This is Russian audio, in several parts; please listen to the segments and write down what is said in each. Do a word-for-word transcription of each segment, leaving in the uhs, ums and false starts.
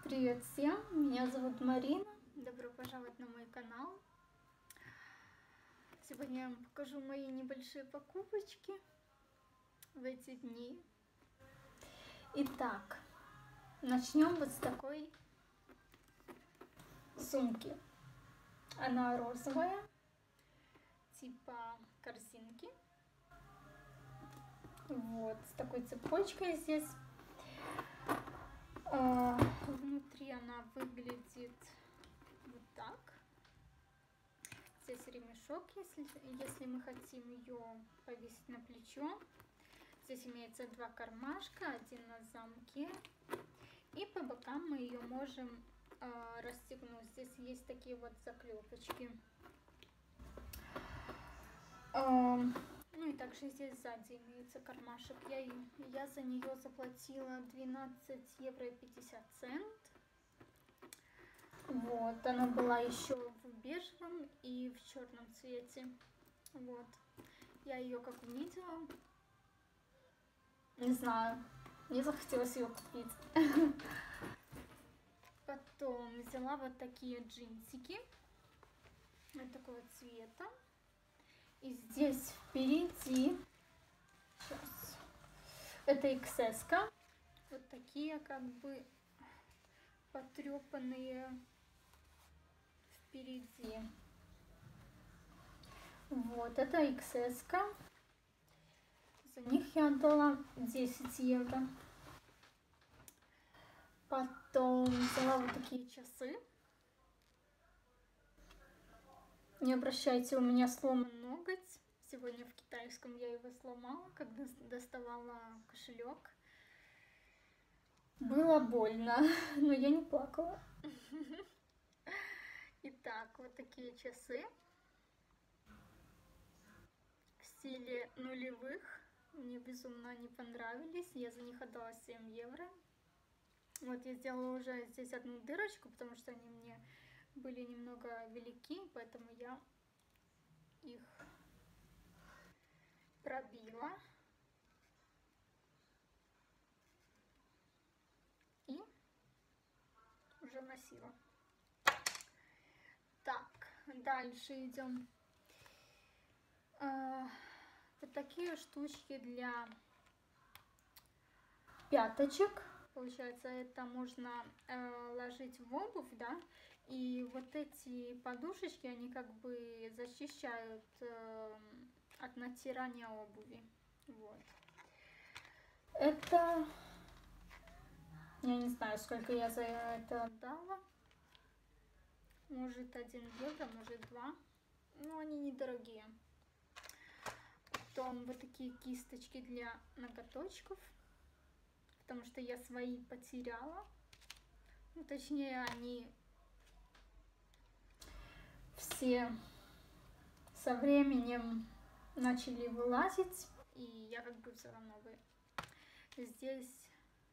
Привет всем, меня зовут Марина, добро пожаловать на мой канал. Сегодня я вам покажу мои небольшие покупочки в эти дни. Итак, начнем вот с такой сумки. Она розовая, типа корзинки. Вот, с такой цепочкой здесь. А, внутри она выглядит вот так. Здесь ремешок, если, если мы хотим ее повесить на плечо. Здесь имеется два кармашка, один на замке. И по бокам мы ее можем э, расстегнуть. Здесь есть такие вот заклепочки. Э, ну и также здесь сзади имеется кармашек. Я, я за нее заплатила двенадцать евро и пятьдесят центов. Вот, она была еще в бежевом и в черном цвете. Вот, я ее как увидела, не знаю, мне захотелось ее купить. Потом взяла вот такие джинсики, вот такого цвета. И здесь впереди, сейчас, это икс эс-ка, вот такие как бы потрепанные впереди. Вот, это икс эс-ка. За них я отдала десять евро. Потом взяла вот такие часы. Не обращайте, у меня сломан ноготь. Сегодня в китайском я его сломала, когда доставала кошелек. Было больно, но я не плакала. Итак, вот такие часы в стиле нулевых. Мне безумно они понравились. Я за них отдала семь евро. Вот я сделала уже здесь одну дырочку, потому что они мне были немного велики, поэтому я их пробила. И уже носила. Так, дальше идем. А, вот такие штучки для пяточек. Получается, это можно э, ложить в обувь, да, и вот эти подушечки, они как бы защищают э, от натирания обуви. Вот. Это, я не знаю, сколько я за это отдала. Может, один евро, может, два. Но они недорогие. Потом вот такие кисточки для ноготочков. Потому что я свои потеряла. Ну, точнее, они все со временем начали вылазить. И я как бы взяла новые. Здесь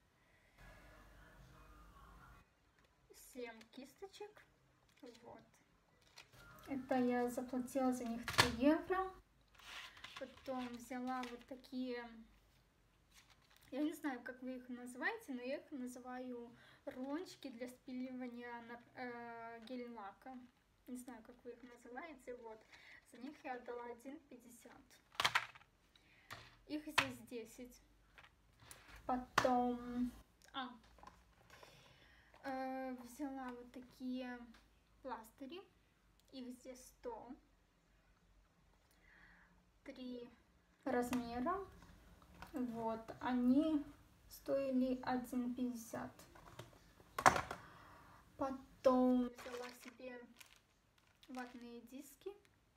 семь кисточек. Вот. Это я заплатила за них три евро. Потом взяла вот такие, я не знаю, как вы их называете, но я их называю рулончики для спиливания на, э, гель-лака. Не знаю, как вы их называете. Вот. За них я отдала один пятьдесят. Их здесь десять. Потом а, э, взяла вот такие пластыри. Их здесь сто. Три размера. Вот, они стоили один пятьдесят. Потом взяла себе ватные диски.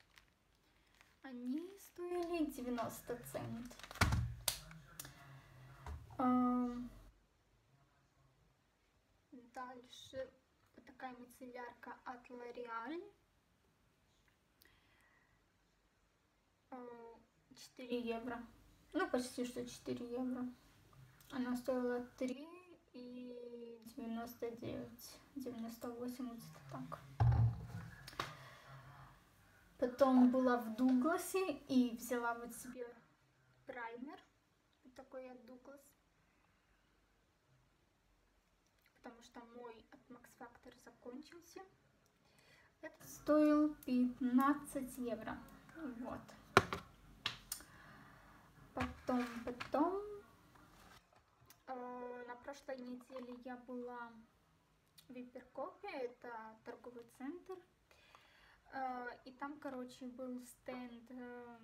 Они стоили девяносто центов. Дальше вот такая мицеллярка от L'Oréal. четыре евро. Ну, почти что четыре евро. Она стоила три и девяносто девять. девяносто восемь, вот так. Потом была в Дугласе и взяла вот себе праймер. Вот такой от Дуглас. Потому что мой от Max Factor закончился. Это стоил пятнадцать евро. Вот. Потом, потом, э, на прошлой неделе я была в Виперкопе, это торговый центр. Э, и там, короче, был стенд э,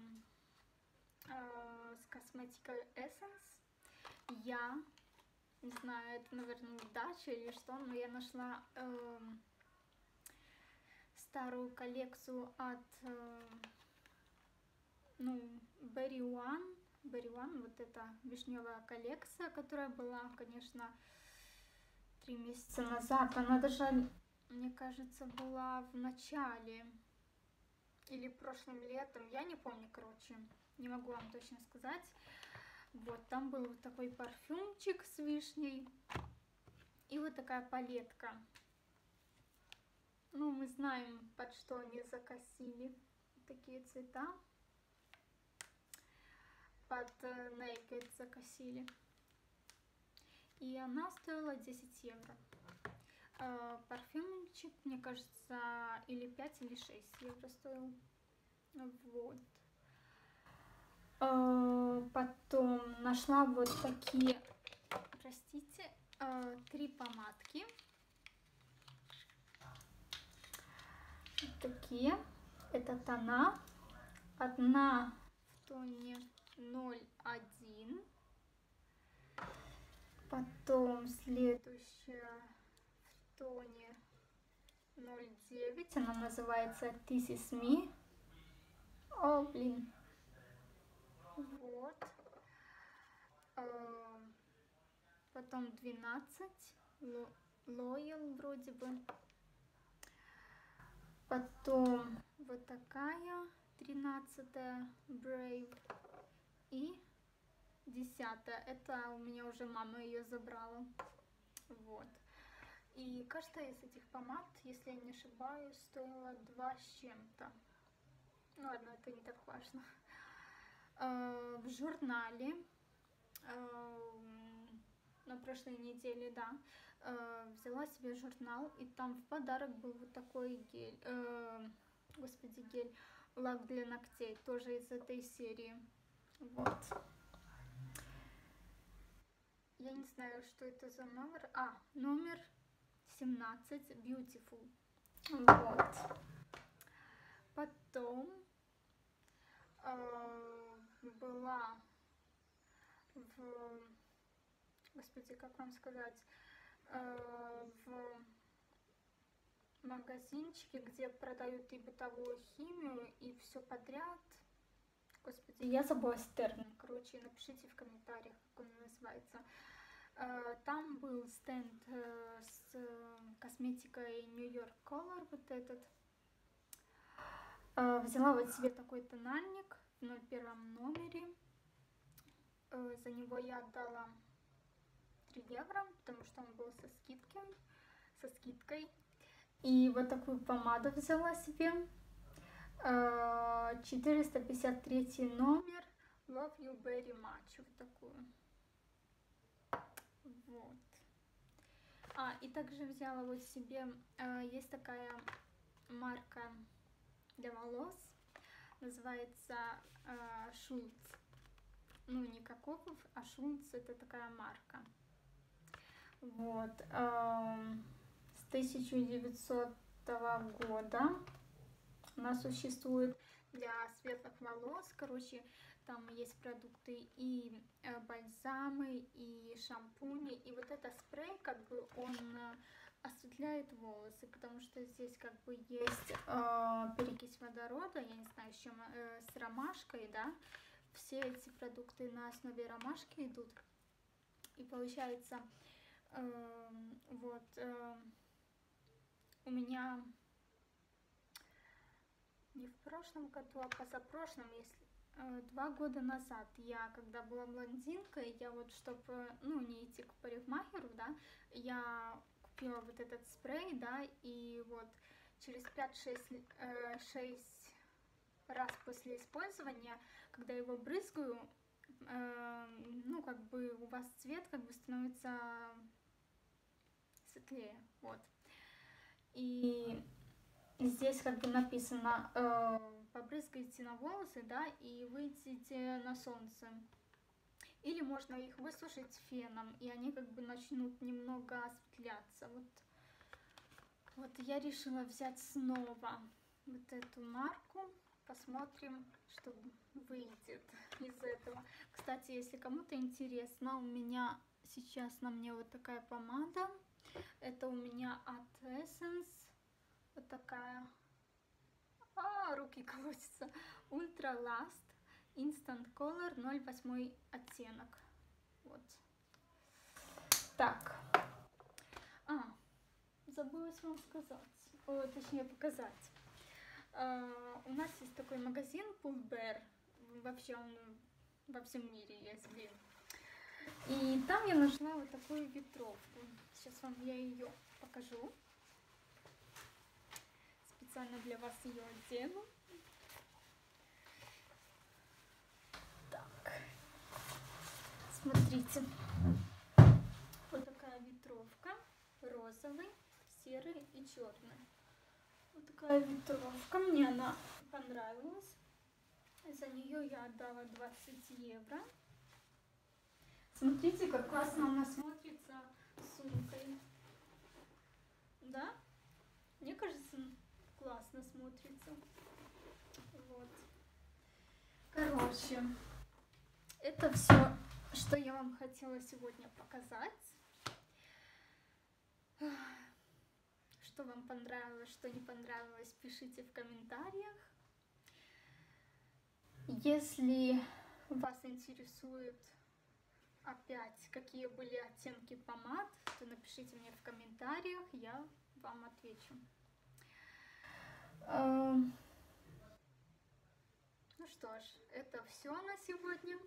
э, с косметикой Essence. Я не знаю, это, наверное, удача или что, но я нашла э, старую коллекцию от э, ну, Berry One. Berry One, вот эта вишневая коллекция, которая была, конечно, три месяца назад. Она даже, мне кажется, была в начале или прошлым летом. Я не помню, короче, не могу вам точно сказать. Вот, там был вот такой парфюмчик с вишней и вот такая палетка. Ну, мы знаем, под что они закосили. Такие цвета. Под Naked закосили. И она стоила десять евро. Э, парфюмчик, мне кажется, или пять, или шесть евро стоил. Вот. Потом нашла вот такие, простите, три помадки. Вот такие. Это тона. Одна в тоне ноль один. Потом следующая в тоне ноль девять. Она называется This Is Me. О, блин. Вот. Потом двенадцать. Loyal вроде бы. Потом вот такая. тринадцатая. Brave. И десятая. Это у меня уже мама ее забрала. Вот. И каждая из этих помад, если я не ошибаюсь, стоила два с чем-то. Ну ладно, это не так важно. В журнале на прошлой неделе, да, взяла себе журнал, и там в подарок был вот такой гель, господи, гель, лак для ногтей, тоже из этой серии. Вот. Я не знаю, что это за номер. А, номер семнадцать, Beautiful. Вот. Потом была в, господи, как вам сказать, в магазинчике, где продают и бытовую химию, и все подряд. Господи, я забыла термин, короче, напишите в комментариях, как он называется. Там был стенд с косметикой New York Color, вот этот. Взяла вот себе такой тональник в ноль первом номере. За него я отдала три евро, потому что он был со скидкой. Со скидкой. И вот такую помаду взяла себе. четыреста пятьдесят третий номер. Love You Very Much. Вот такую. Вот. А, и также взяла вот себе, есть такая марка для волос, называется э, Schultz. Ну, не Кокопов, а Schultz — это такая марка. Вот. Э, с тысяча девятисотого года она существует для светлых волос. Короче, там есть продукты и э, бальзамы, и шампуни, и вот это спрей, как бы он э, осветляет волосы, потому что здесь как бы есть э, перекись водорода, я не знаю, с чем, э, с ромашкой, да, все эти продукты на основе ромашки идут, и получается, э, вот, э, у меня не в прошлом году, а позапрошлом, если э, два года назад, я, когда была блондинкой, я вот, чтобы, ну, не идти к парикмахеру, да, я купила вот этот спрей, да, и вот через пять-шесть э, раз после использования, когда его брызгаю, э, ну, как бы у вас цвет как бы становится светлее. Вот. И здесь как бы написано, э, побрызгайте на волосы, да, и выйдите на солнце. Или можно их высушить феном, и они как бы начнут немного осветляться. Вот, вот я решила взять снова вот эту марку. Посмотрим, что выйдет из этого. Кстати, если кому-то интересно, у меня сейчас на мне вот такая помада. Это у меня от Essence. Вот такая. А, руки колотятся. Ultra Last Instant Color ноль восемь оттенок. Вот. Так. А, забыла вам сказать. О, точнее показать. Uh, у нас есть такой магазин Pull&Bear, вообще он во всем мире есть, блин. И там я нашла вот такую ветровку. Сейчас вам я ее покажу. Специально для вас ее одену. Так, смотрите. Вот такая ветровка, розовый, серый и черный. Вот такая ветровка, мне она понравилась. За нее я отдала двадцать евро. Смотрите, как классно она смотрится с сумкой. Да? Мне кажется, классно смотрится. Вот. Короче, это все, что я вам хотела сегодня показать. Что вам понравилось, что не понравилось, пишите в комментариях. Если вас интересует опять, какие были оттенки помад, то напишите мне в комментариях, я вам отвечу. Ну что ж, это все на сегодня.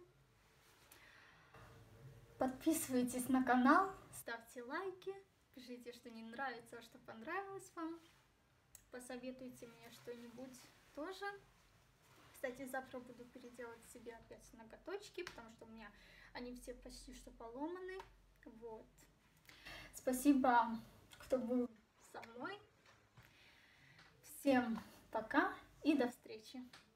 Подписывайтесь на канал, ставьте лайки. Пишите, что не нравится, а что понравилось вам. Посоветуйте мне что-нибудь тоже. Кстати, завтра буду переделать себе опять ноготочки, потому что у меня они все почти что поломаны. Вот. Спасибо, кто был со мной. Всем пока и до встречи.